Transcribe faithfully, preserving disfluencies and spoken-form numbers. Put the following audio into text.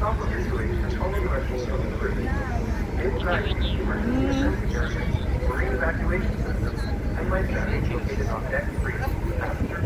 solve the situation, only questions from the crew. Inside, emergency assistance area, marine evacuation systems, and life jackets located on deck three. Passengers